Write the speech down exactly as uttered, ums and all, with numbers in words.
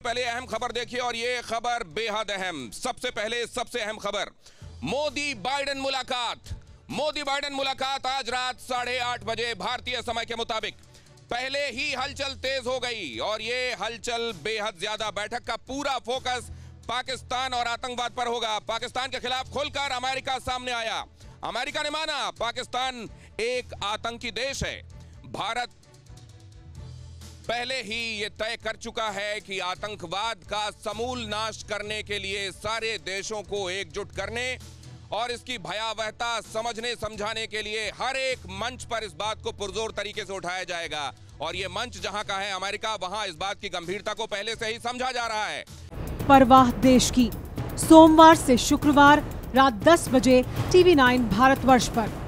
पहले अहम खबर देखिए, और ये खबर बेहद अहम। सबसे पहले सबसे अहम खबर, मोदी बाइडेन मुलाकात। मोदी बाइडेन मुलाकात आज रात साढ़े आठ बजे भारतीय समय के मुताबिक। पहले ही हलचल तेज हो गई और ये हलचल बेहद ज्यादा। बैठक का पूरा फोकस पाकिस्तान और आतंकवाद पर होगा। पाकिस्तान के खिलाफ खुलकर अमेरिका सामने आया। अमेरिका ने माना पाकिस्तान एक आतंकी देश है। भारत पहले ही ये तय कर चुका है कि आतंकवाद का समूल नाश करने के लिए सारे देशों को एकजुट करने और इसकी भयावहता समझने समझाने के लिए हर एक मंच पर इस बात को पुरजोर तरीके से उठाया जाएगा। और ये मंच जहां का है अमेरिका, वहां इस बात की गंभीरता को पहले से ही समझा जा रहा है। परवाह देश की, सोमवार से शुक्रवार रात दस बजे टीवी नाइन भारतवर्ष पर।